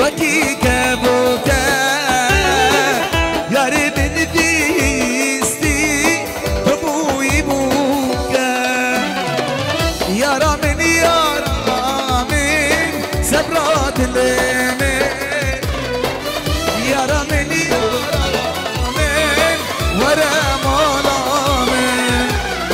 وکی که بوده یاری من بیستی تو بوی بوده یارا من زبرات لمن یارا من ورا مولا من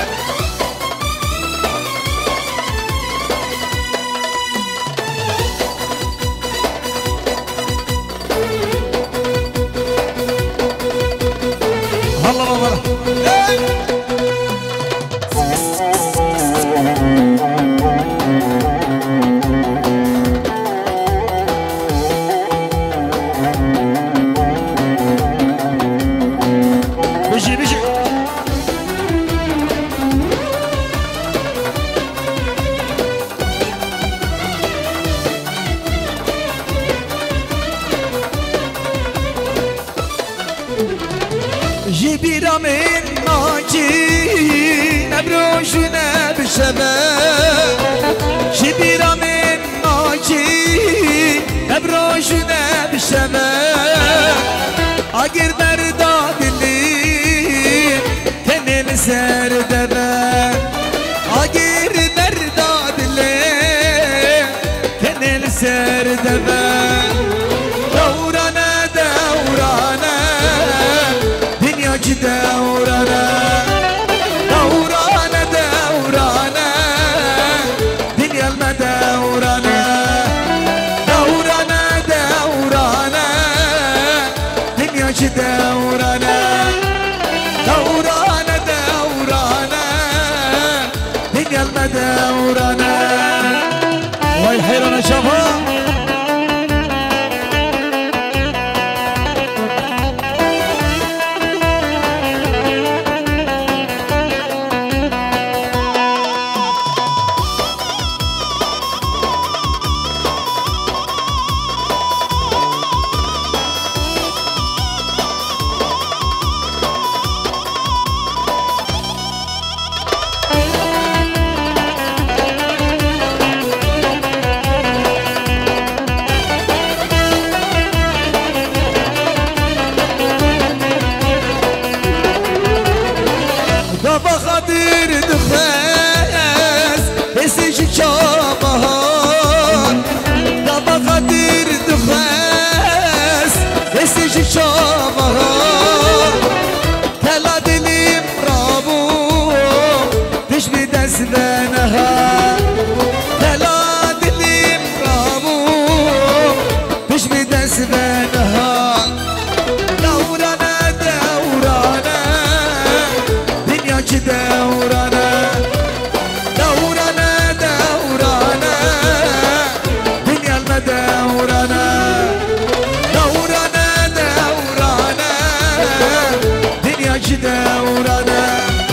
الله جبيرة من ناجي نبروشنا بالشباب جبيرة من ناجي نبروشنا بالشباب أجر برداد اللي كان السر دبا أجر برداد اللي كان السر دبا دورنا دورنا دورنا دورنا دورنا دنيا المدورنا دورنا دورنا دنيا دورنا دورنا دورنا دنيا المدورنا وي حيرنا شافها بخاطر دخاس اسج شابهان بخاطر دخاس اسج شابهان تلا دليم رابو تشبي دسبانها تلا دليم رابو تشبي دسبانها دورنا دورنا دورنا دورنا دورنا دنيا المدورنا دورنا دورنا دنيا دورنا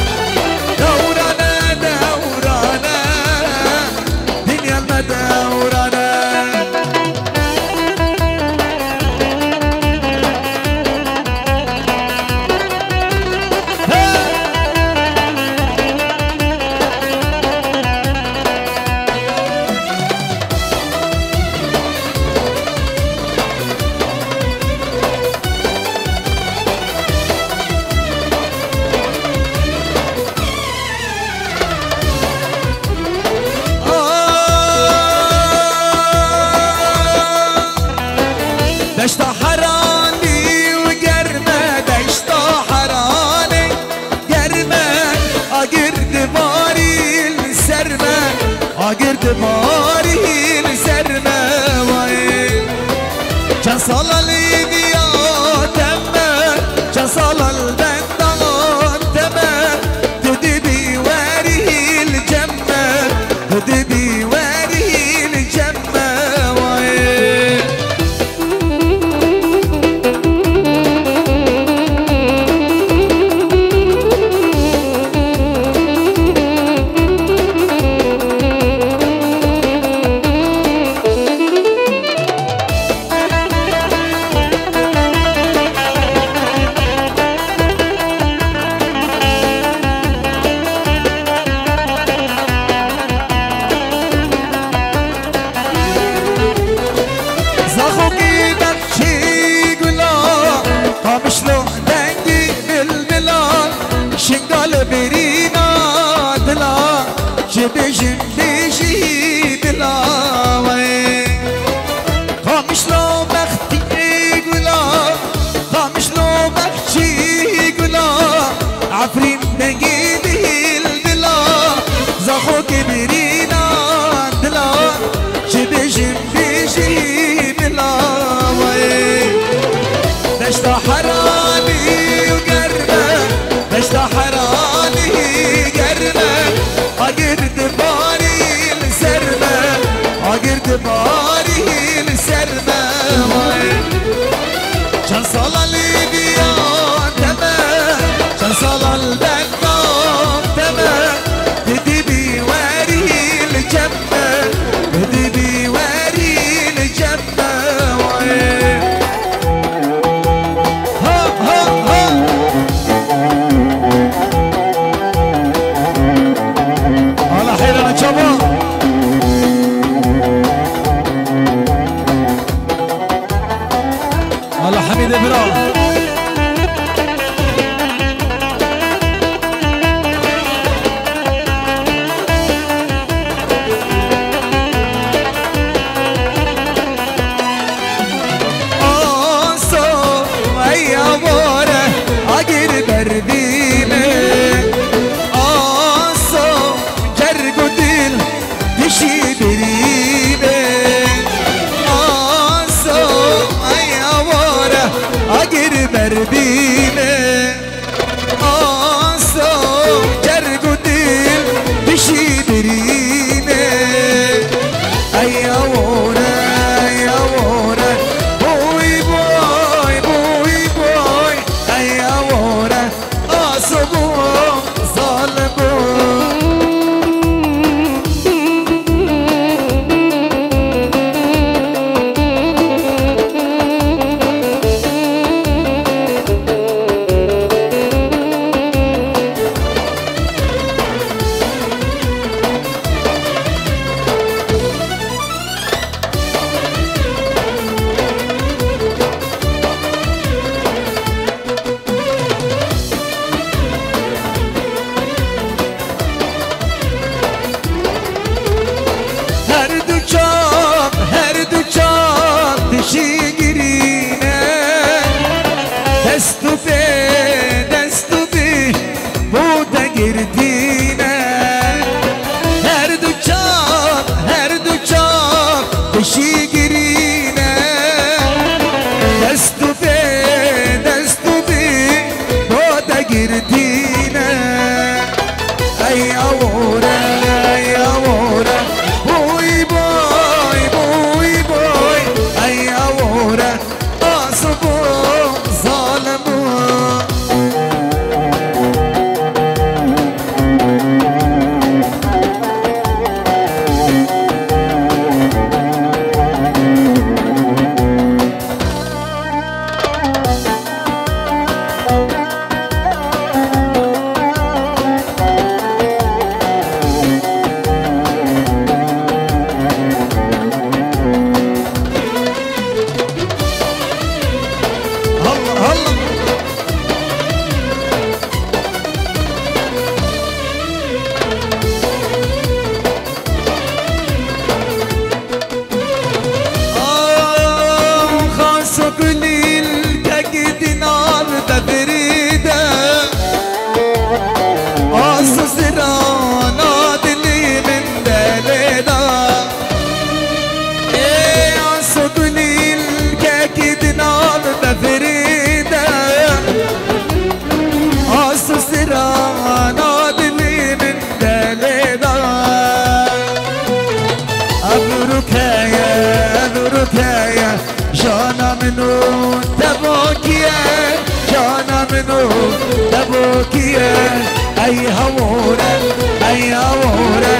دورنا دورنا دنيا المدورنا دشت حراني وقرمة دشت حراني قرمة أقرد باري السرمة أقرد باري السرمة وين جصل الليبيا تمه جصل البندان تمه تدبي واري الجمة تدبي واري الجمة وين حراني وقربه دشت حراني قربه عقرد باري السرمه عقرد باري السرمه شان صلى ليبيا تمام شان صلى البنام تمام بدي بيواري الجنة بدي بيواري الجنة ها ها ها على خير انا شباب على حميد ابراهيم اي هوره اي هوره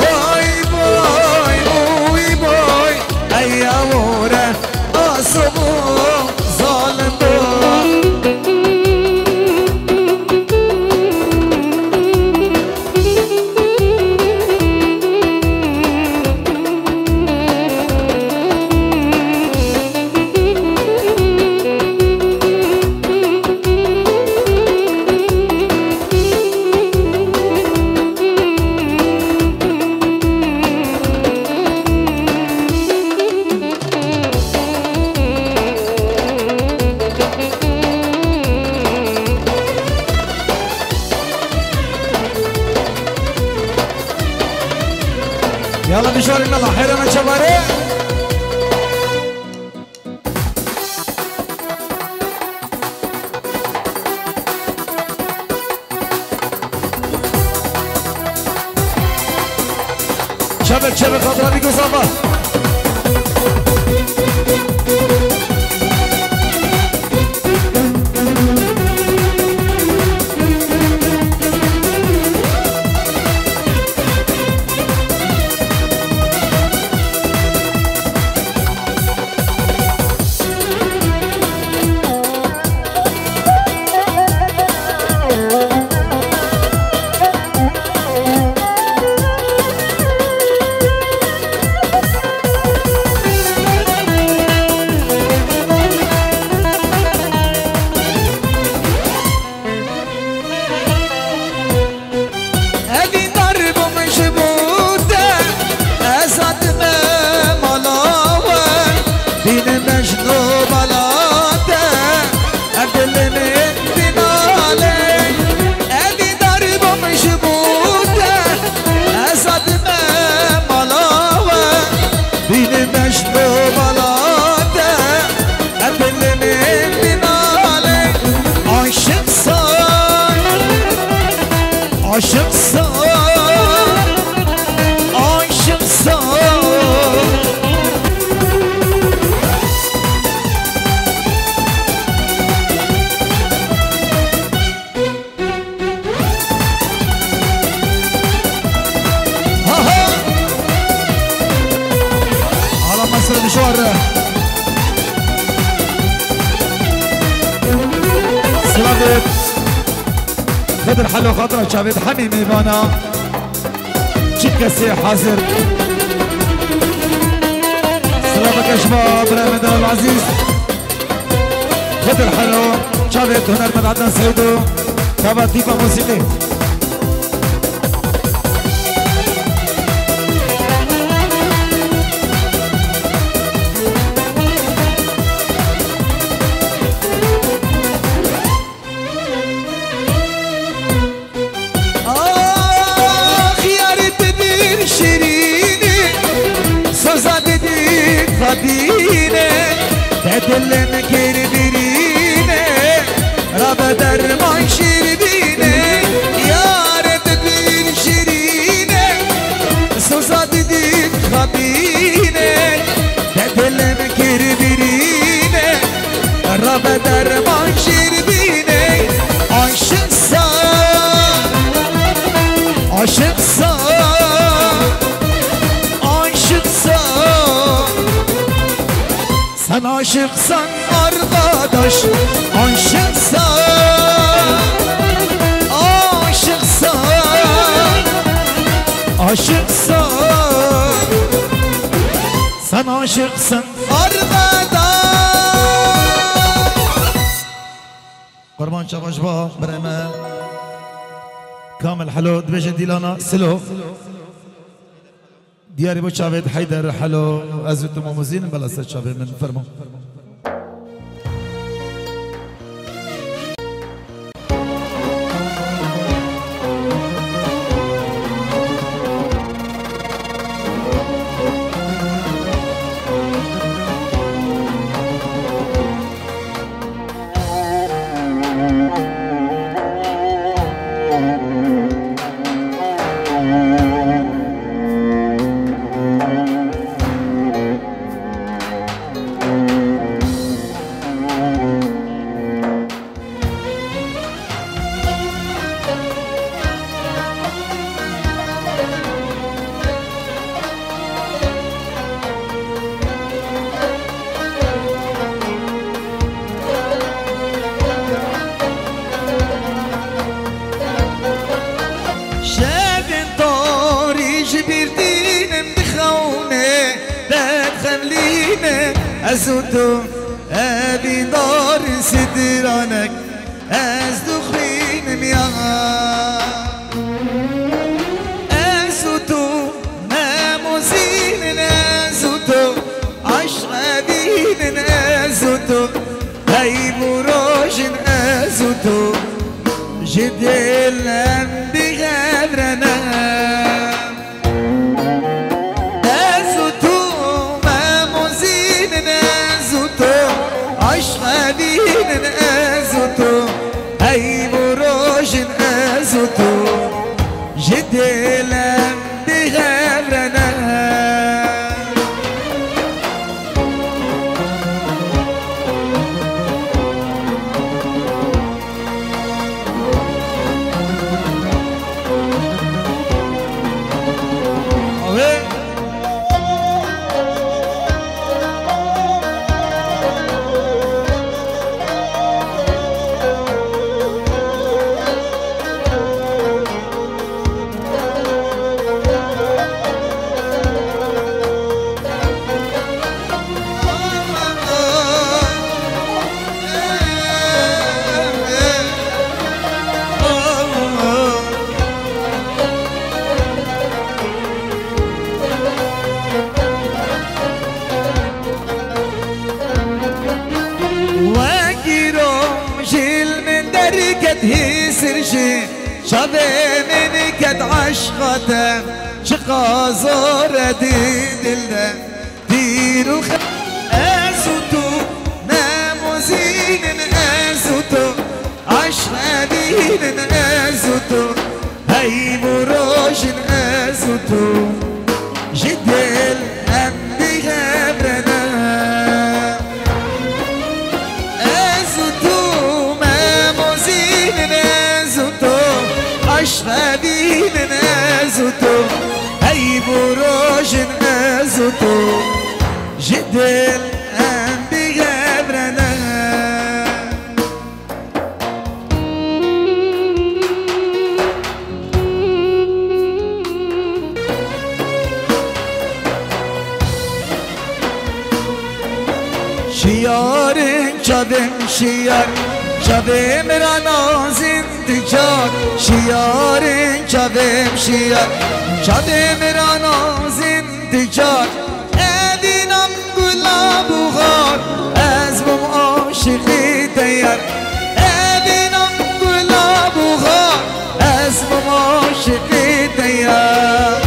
باي باي باي باي اي هوره اصبو ظالم يلا مشوار الله حيرة من شباري شبه خاطر ابيك وصفا خدر حلو خاطرك شابت حميمي بانا شكسي حاضر سلامك يا شباب رمضان العزيز خدر حلو شابت هنر من عدنان سيدو كابا ديبا موسيقي تدلن كربيرينه رب درمان شربينه يار تدلن شرينه سوزاد ديك خبينه تدلن كربيرينه رب درمان شربينه عاشق صار عاشق صار عاشق صار sen aşıksan arkadaş, aşıksan, aşıksan, aşıksan, sen aşıksın arkadaş. Kurban Çavaşba, Breme, Kamil Halo, Dbeje Dilana, Silo. دياري بو شافيد حيدر حلو ازوت موزين بلا شافيد من فرمو ازوتو ابي دار سدرانك از دخرين يا ازوتو ناموزين ازوتو عشق بين ازوتو هاي بروجن ازوتو جدل بغدرنا جدلا بغيرنا قد هيسرجي شبه من قد عشقته شقازور ديدلنا ديرو ازوتو ناموزين ازوتو عشقدين ازوتو هاي بروج ازوتو جدل أمي غبرنا ازوتو ماموزين ازوتو عشقدين ازوتو هاي بروج ازوتو جدل أمي غبرنا شیارین شبیم شیار شبیم را نازین دیجار شیارین شبیم شیار شبیم را نازین دیجار ادینم گلاب و غار از بم عاشقی دیار ادینم گلاب و غار از بم عاشقی دیار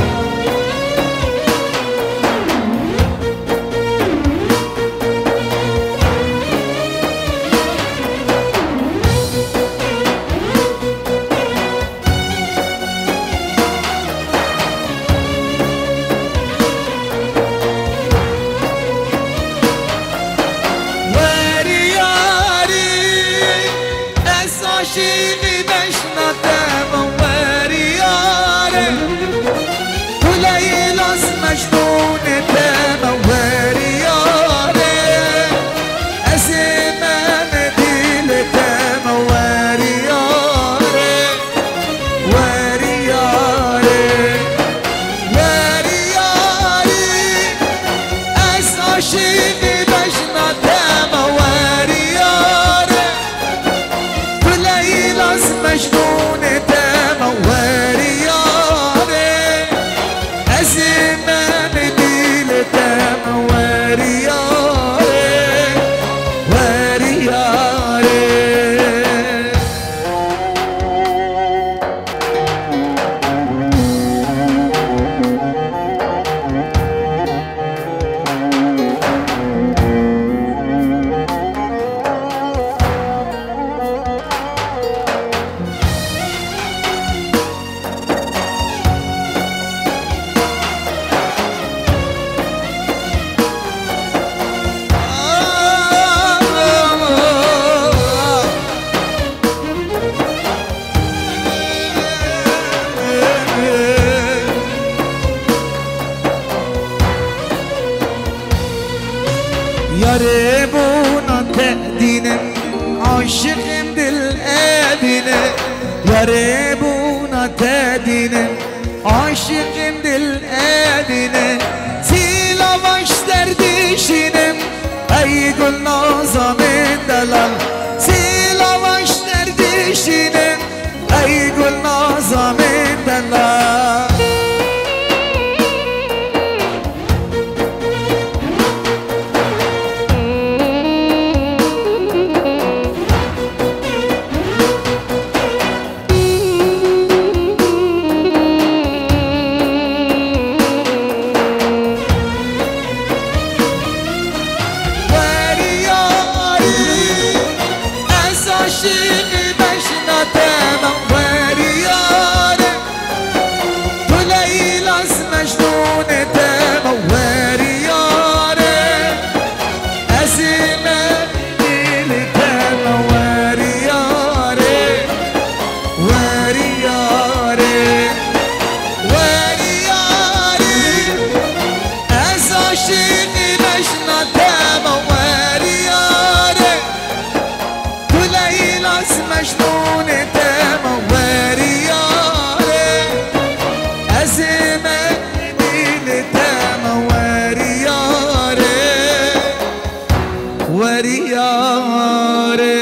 عاشقی بشناتم وریاره تو لیلاس مجنونتم وریاره از من دلتم وریاره وریاره وریاره از عاشقی بشناتم وریاره لیلاس مجنون تم وریاره از من دل تم وریاره وریاره یاره بونا تهدینه عاشقم دل ادینه یاره بونا تهدینه عاشقم دل ادینه زیلا باش دردیشینم ای گل نازم دلال زیلا باش دردیشینم ای گل نازم دلال عاشقی بشناتم وریاره تو لیلاس مجنونتم وریاره از من دلتم وریاره وریاره وریاره از عاشقی بشناتم وریاره لیلاس مجنون تم وریاره از من دل تم وریاره وریاره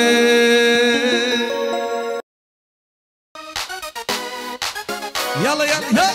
یالا یالا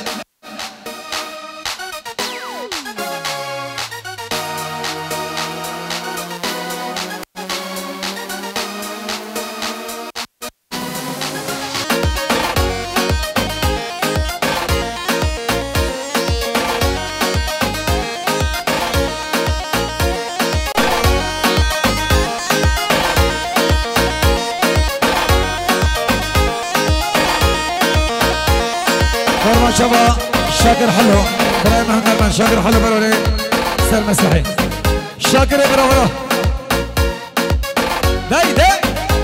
شبا شاكر حلو براي محمد من شاكر حلو بروري سر مسرحي شاكر برا داي داي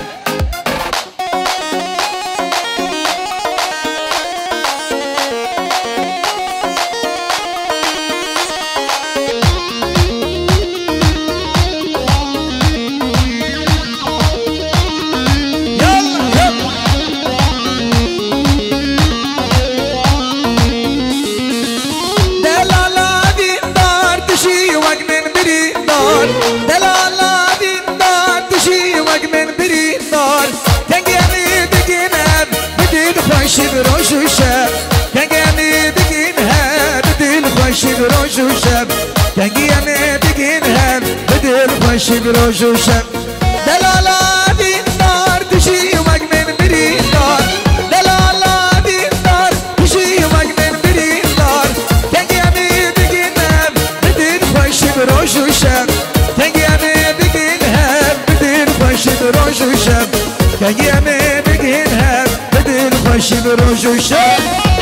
روش وشاب كان بقينها بدل خوش بروش وشاب كان بقينها بدل خوش بروش وشاب دلالا بالنار تشي ومجمن بري نار دلالا بالنار تشي ومجمن بري نار كان بقينها بدل خوش بروش وشاب كان بقينها بدل خوش بروش وشاب كان بقينها خوش بروش و شب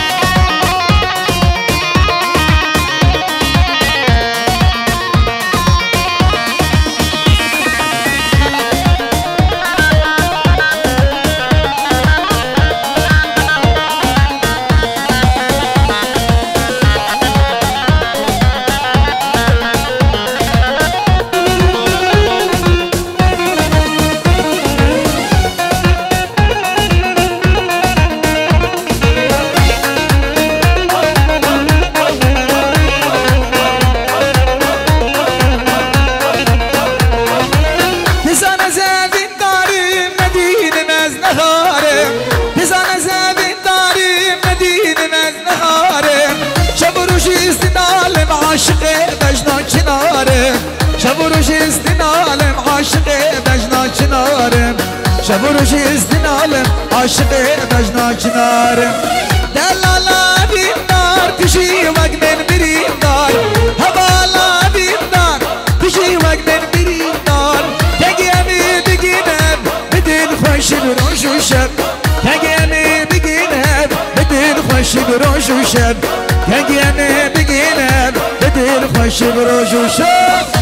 شبروش استنالم عاشق بجنا چنارم شبروش استنالم عاشق بجنا چنارم دلالا بیمدار تشی وگمن بریمدار هوالا بیمدار تشی وگمن بریمدار تگیمی بگینم بدل خوش بروش و شب تگیمی بگینم بدل خوش بروش و شب تگیمی بگینم بدل خوش بروش و شب